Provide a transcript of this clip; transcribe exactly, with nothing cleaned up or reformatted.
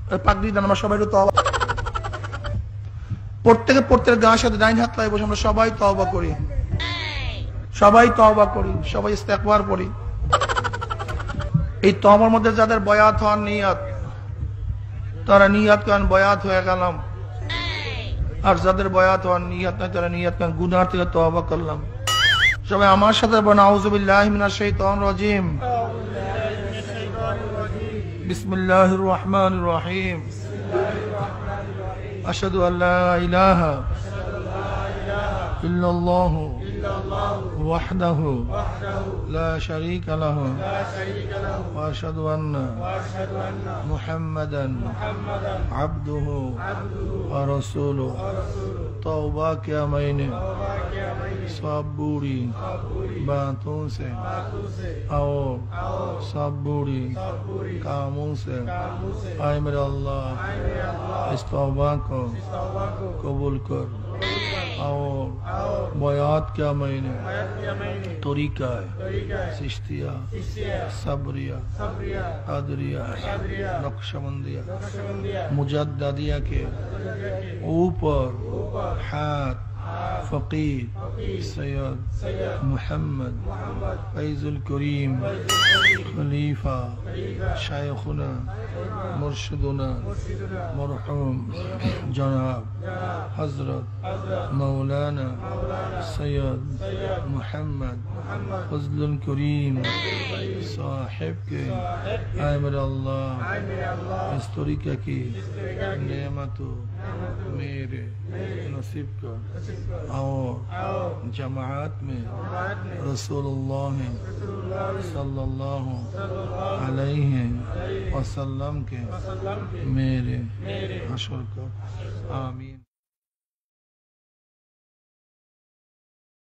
পাগড়ি দেন, আমরা সবাই একটু তওবা, প্রত্যেকে প্রত্যেকের গায়ের সাথে ডাইন হাত লাগে বসে আমরা সবাই তওবা করি, সবাই তওবা করি, সবাই ইস্তেগফার করি। এই তওবার মধ্যে যাদের বয়াত হওয়ার নিয়ত, তারা নিয়ত করেন বয়াত হয়ে গেলাম, আর যাদের বয়াত হওয়ার নিয়ত নাই তারা নিয়ত করেন গুনাহ থেকে তওবা করলাম। সবাই আমার সাথে বলেন আউযু বিল্লাহি মিনাশ শাইতানির রাজিম, বিসমিল্লাহির রহমানির রহিম, আশহাদু আল্লা ইলাহা ইল্লাল্লাহু ওয়াহদাহু লা শারীকা লাহু ওয়া আশহাদু আন্না মুহাম্মাদান আবদুহু ওয়া রাসূলুহু। तौबा किया मैंने सब बुरी बातों से और सब बुरी कामों से, आए मेरे अल्लाह इस तौबा को कबूल कर। और बयात किया मैंने तरीका सिश्तिया सबरिया कादरिया नक्शबंदिया मुजद्दिदिया के ऊपर हाथ फकीर सैयद मुहम्मद फैजुल करीम खलीफा शायखुना मुर्शिदुना मरहूम जनाब हजरत मौलाना सैयद मुहम्मद फजलुल करीम साहिब के आमिर अल्लाह इस तरीके की नेमतों मेरे नसीब कर और जमात में रसूलुल्लाह सल्लल्लाहु अलैहि वसल्लम के मेरे हशर कर। आमीन।